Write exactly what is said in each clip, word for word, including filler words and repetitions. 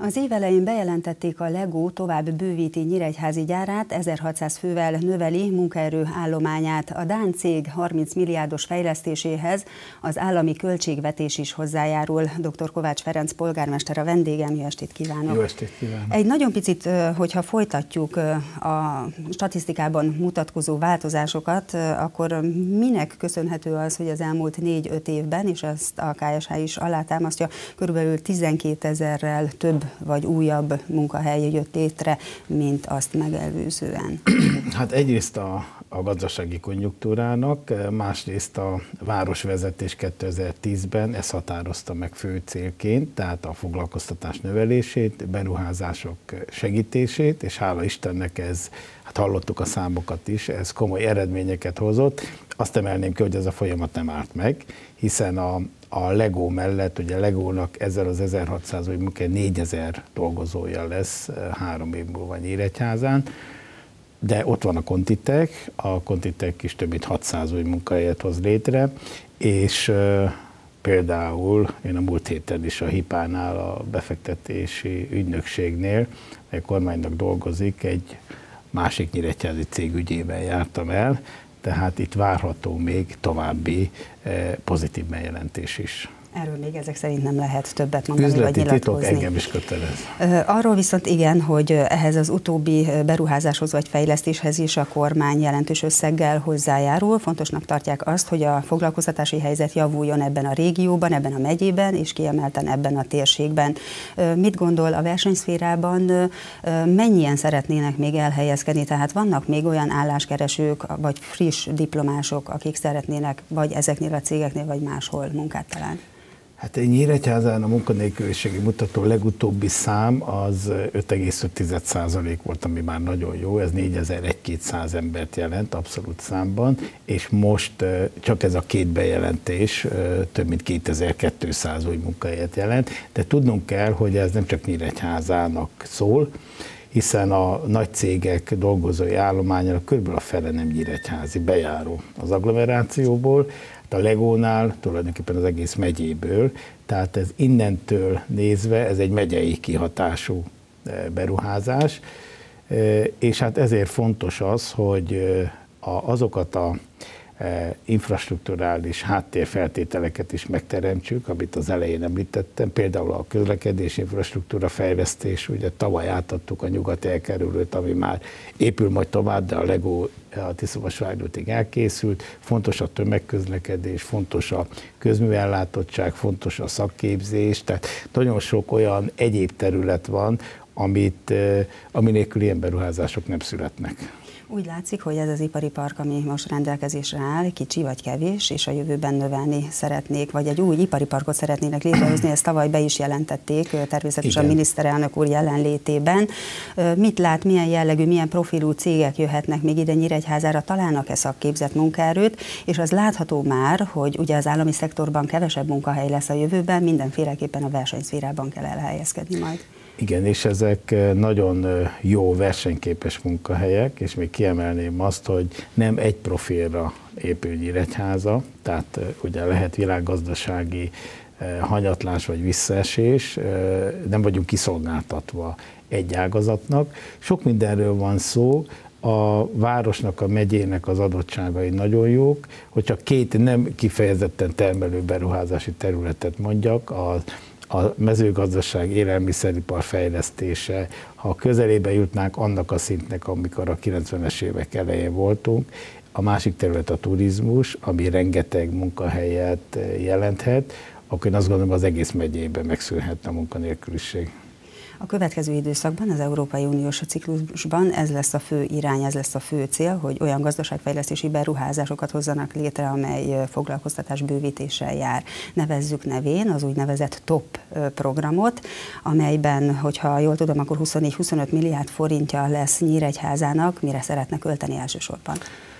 Az év elején bejelentették, a Lego tovább bővíti nyíregyházi gyárát, ezerhatszáz fővel növeli munkaerő állományát. A dán cég harminc milliárdos fejlesztéséhez az állami költségvetés is hozzájárul. dr. Kovács Ferenc polgármester a vendégem, jó estét kívánok! Jó estét kívánok! Egy nagyon picit, hogyha folytatjuk a statisztikában mutatkozó változásokat, akkor minek köszönhető az, hogy az elmúlt négy-öt évben, és ezt a ká es há is alátámasztja, körülbelül tizenkétezerrel több vagy újabb munkahely jött létre, mint azt megelőzően? Hát egyrészt a, a gazdasági konjunktúrának, másrészt a városvezetés kétezer-tízben ezt határozta meg fő célként, tehát a foglalkoztatás növelését, beruházások segítését, és hála Istennek ez, hát hallottuk a számokat is, ez komoly eredményeket hozott. Azt emelném ki, hogy ez a folyamat nem állt meg, hiszen a A Lego mellett, ugye a Legónak ezzel az ezerhatszáz vagy munkáj négyezer dolgozója lesz három év múlva Nyíregyházán, de ott van a Contitek, a Contitek is több mint hatszáz új munkahelyet hoz létre, és uh, például én a múlt héten is a hipánál, a befektetési ügynökségnél, a kormánynak dolgozik, egy másik nyíregyházi cég ügyében jártam el, tehát itt várható még további pozitív bejelentés is. Erről még ezek szerint nem lehet többet mondani, Üzleti vagy nyilatkozni. titok engem is kötelez. Arról viszont igen, hogy ehhez az utóbbi beruházáshoz vagy fejlesztéshez is a kormány jelentős összeggel hozzájárul. Fontosnak tartják azt, hogy a foglalkoztatási helyzet javuljon ebben a régióban, ebben a megyében, és kiemelten ebben a térségben. Mit gondol a versenyszférában, mennyien szeretnének még elhelyezkedni? Tehát vannak még olyan álláskeresők, vagy friss diplomások, akik szeretnének vagy ezeknél a cégeknél, vagy máshol munkát találni? Hát Nyíregyházán a munkanélküliségi mutató legutóbbi szám az öt egész öt százalék volt, ami már nagyon jó, ez négyezer-kétszáz embert jelent abszolút számban, és most csak ez a két bejelentés több mint kétezer-kétszáz új munkahelyet jelent, de tudnunk kell, hogy ez nem csak Nyíregyházának szól, hiszen a nagy cégek dolgozói állományának körülbelül a fele nem nyíregyházi, bejáró az agglomerációból, a Legónál tulajdonképpen az egész megyéből, tehát ez innentől nézve ez egy megyei kihatású beruházás, és hát ezért fontos az, hogy azokat a infrastrukturális háttérfeltételeket is megteremtsük, amit az elején említettem, például a közlekedés infrastruktúra fejlesztés, ugye tavaly átadtuk a nyugati elkerülőt, ami már épül majd tovább, de a Lego a Tiszavasvárútig elkészült, fontos a tömegközlekedés, fontos a közműellátottság, fontos a szakképzés, tehát nagyon sok olyan egyéb terület van, amit, ami nélkül ilyen beruházások nem születnek. Úgy látszik, hogy ez az ipari park, ami most rendelkezésre áll, kicsi vagy kevés, és a jövőben növelni szeretnék, vagy egy új ipari parkot szeretnének létrehozni, ezt tavaly be is jelentették, természetesen a miniszterelnök úr jelenlétében. Mit lát, milyen jellegű, milyen profilú cégek jöhetnek még ide Nyíregyházára, találnak-e szakképzett munkaerőt, és az látható már, hogy ugye az állami szektorban kevesebb munkahely lesz a jövőben, mindenféleképpen a versenyszférában kell elhelyezkedni majd. Igen, és ezek nagyon jó versenyképes munkahelyek, és még kiemelném azt, hogy nem egy profilra épül Nyíregyháza, tehát ugye lehet világgazdasági hanyatlás vagy visszaesés, nem vagyunk kiszolgáltatva egy ágazatnak. Sok mindenről van szó, a városnak, a megyének az adottságai nagyon jók, hogyha két nem kifejezetten termelő beruházási területet mondjak, a a mezőgazdaság, élelmiszeripar fejlesztése, ha közelébe jutnánk annak a szintnek, amikor a kilencvenes évek elején voltunk, a másik terület a turizmus, ami rengeteg munkahelyet jelenthet, akkor én azt gondolom, az egész megyében megszűnhetne a munkanélküliség. A következő időszakban, az Európai Uniós ciklusban ez lesz a fő irány, ez lesz a fő cél, hogy olyan gazdaságfejlesztési beruházásokat hozzanak létre, amely foglalkoztatás bővítéssel jár. Nevezzük nevén az úgynevezett TOP programot, amelyben, hogyha jól tudom, akkor huszonnégy-huszonöt milliárd forintja lesz Nyíregyházának, mire szeretne költeni elsősorban.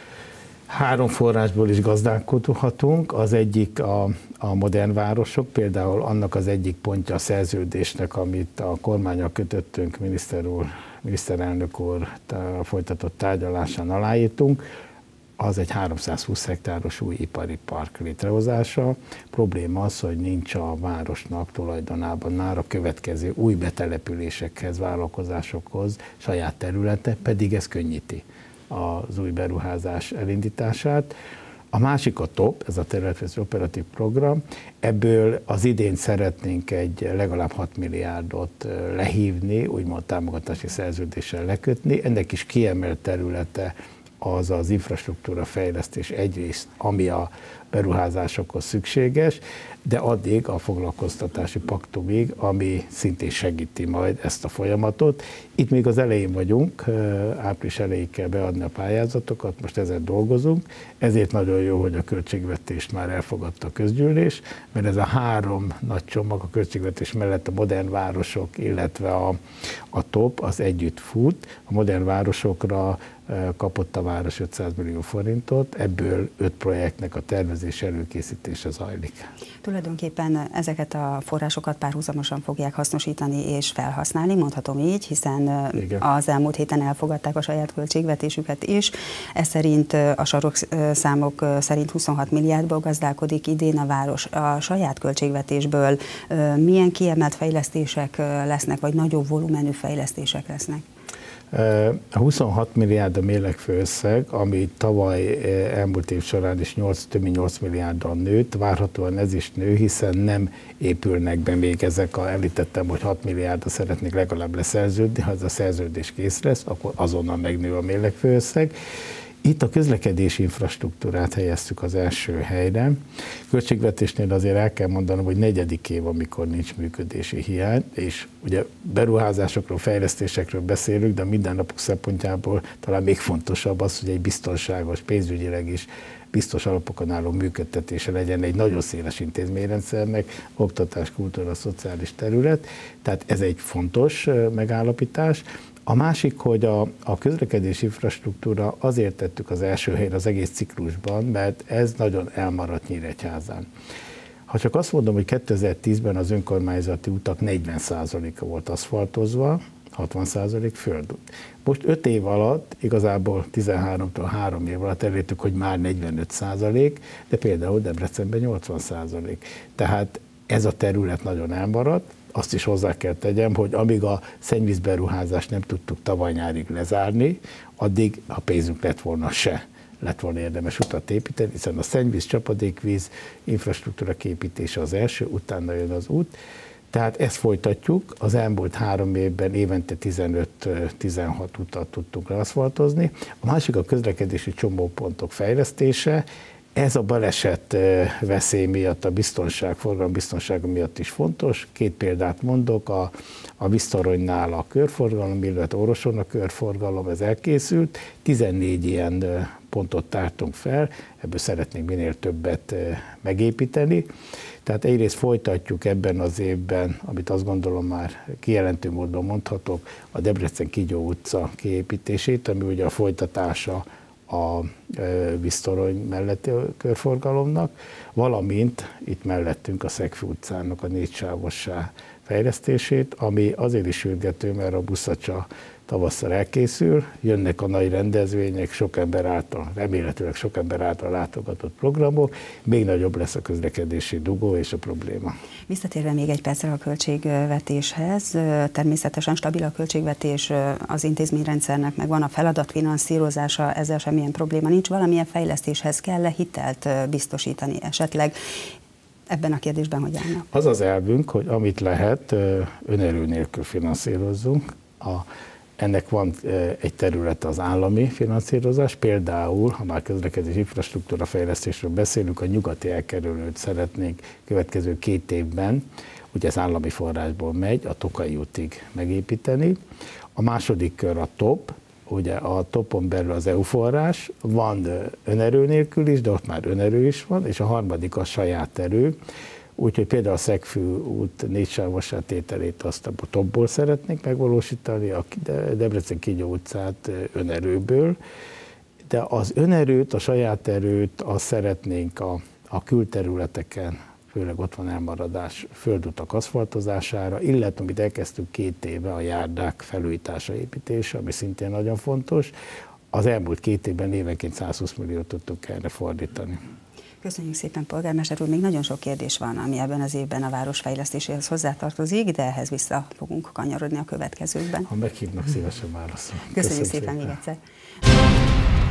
Három forrásból is gazdálkodhatunk, az egyik a, a modern városok, például annak az egyik pontja a szerződésnek, amit a kormánnyal kötöttünk, miniszter úr, miniszterelnök úr folytatott tárgyalásán aláírtunk, az egy háromszázhúsz hektáros új ipari park létrehozása. Probléma az, hogy nincs a városnak tulajdonában már a következő új betelepülésekhez, vállalkozásokhoz saját területe, pedig ez könnyíti az új beruházás elindítását. A másik a TOP, ez a területfejlesztési operatív program, ebből az idén szeretnénk egy legalább hat milliárdot lehívni, úgymond támogatási szerződéssel lekötni. Ennek is kiemelt területe az az infrastruktúra fejlesztés egyrészt, ami a beruházásokhoz szükséges, de addig a foglalkoztatási paktumig, ami szintén segíti majd ezt a folyamatot. Itt még az elején vagyunk, április elejéig kell beadni a pályázatokat, most ezen dolgozunk, ezért nagyon jó, hogy a költségvetést már elfogadta a közgyűlés, mert ez a három nagy csomag, a költségvetés mellett a modern városok, illetve a, a TOP, az együtt fut. A modern városokra kapott a város ötszáz millió forintot, ebből öt projektnek a tervezés előkészítése zajlik. Tulajdonképpen ezeket a forrásokat párhuzamosan fogják hasznosítani és felhasználni, mondhatom így, hiszen igen, az elmúlt héten elfogadták a saját költségvetésüket is. Ez szerint a sarokszámok szerint huszonhat milliárdból gazdálkodik idén a város. A saját költségvetésből milyen kiemelt fejlesztések lesznek, vagy nagyobb volumenű fejlesztések lesznek? A huszonhat milliárd a mérlegfő összeg, ami tavaly elmúlt év során is nyolc, több mint nyolc milliárddal nőtt, várhatóan ez is nő, hiszen nem épülnek be még ezek, a, említettem, hogy hat milliárdra szeretnék legalább leszerződni, ha ez a szerződés kész lesz, akkor azonnal megnő a mérlegfő összeg. Itt a közlekedési infrastruktúrát helyeztük az első helyre. Költségvetésnél azért el kell mondanom, hogy negyedik év, amikor nincs működési hiány, és ugye beruházásokról, fejlesztésekről beszélünk, de a mindennapok szempontjából talán még fontosabb az, hogy egy biztonságos, pénzügyileg is biztos alapokon álló működtetése legyen egy nagyon széles intézményrendszernek, oktatás, kultúra, szociális terület, tehát ez egy fontos megállapítás. A másik, hogy a, a közlekedési infrastruktúra azért tettük az első helyre az egész ciklusban, mert ez nagyon elmaradt Nyíregyházán. Ha csak azt mondom, hogy kétezer-tízben az önkormányzati utak negyven százaléka volt aszfaltozva, hatvan százalék földút. Most öt év alatt, igazából tizenháromtól három év alatt elértük, hogy már negyvenöt százalék, de például Debrecenben nyolcvan százalék. Tehát ez a terület nagyon elmaradt. Azt is hozzá kell tegyem, hogy amíg a szennyvízberuházást nem tudtuk tavaly nyárig lezárni, addig a pénzünk lett volna se, lett volna érdemes utat építeni, hiszen a szennyvíz, csapadékvíz, infrastruktúra képítése az első, utána jön az út. Tehát ezt folytatjuk, az elmúlt három évben évente tizenöt-tizenhat utat tudtunk leaszfaltozni. A másik a közlekedési csomópontok fejlesztése. Ez a baleset veszély miatt, a biztonság, forgalombiztonsága miatt is fontos. Két példát mondok, a, a Víztoronynál a körforgalom, illetve Orroson a körforgalom, ez elkészült. tizennégy ilyen pontot tártunk fel, ebből szeretnénk minél többet megépíteni. Tehát egyrészt folytatjuk ebben az évben, amit azt gondolom már kijelentő módon mondhatok, a Debrecen-Kígyó utca kiépítését, ami ugye a folytatása a Víztorony melletti körforgalomnak, valamint itt mellettünk a Szegfű utcának a négysávosság fejlesztését, ami azért is sürgető, mert a buszacsa tavasszal elkészül, jönnek a nagy rendezvények, sok ember által, remélhetőleg sok ember által látogatott programok, még nagyobb lesz a közlekedési dugó és a probléma. Visszatérve még egy percre a költségvetéshez, természetesen stabil a költségvetés, az intézményrendszernek meg van a feladat finanszírozása, ezzel semmilyen probléma nincs, valamilyen fejlesztéshez kell-e hitelt biztosítani esetleg? Ebben a kérdésben hogy állnak? Az az elvünk, hogy amit lehet, önerő nélkül finanszírozzunk. A Ennek van egy terület az állami finanszírozás, például, ha már közlekedési infrastruktúra fejlesztésről beszélünk, a nyugati elkerülőt szeretnénk következő két évben, ugye ez állami forrásból megy, a Tokai útig megépíteni. A második kör a TOP, ugye a topon belül az é u forrás, van önerő nélkül is, de ott már önerő is van, és a harmadik a saját erő. Úgyhogy például a Szegfű út négysávosá tételét azt a topból szeretnénk megvalósítani, a Debrecen-Kígyó utcát önerőből, de az önerőt, a saját erőt azt szeretnénk a, a külterületeken, főleg ott van elmaradás, földutak aszfaltozására, illetve amit elkezdtünk két éve, a járdák felújítása, építése, ami szintén nagyon fontos. az elmúlt két évben évenként százhúsz milliót tudtuk erre fordítani. Köszönjük szépen, polgármester úr. Még nagyon sok kérdés van, ami ebben az évben a városfejlesztéséhez hozzátartozik, de ehhez vissza fogunk kanyarodni a következőkben. Ha meghívnak, szívesen válaszol. Köszönjük, Köszönjük szépen, szépen még egyszer.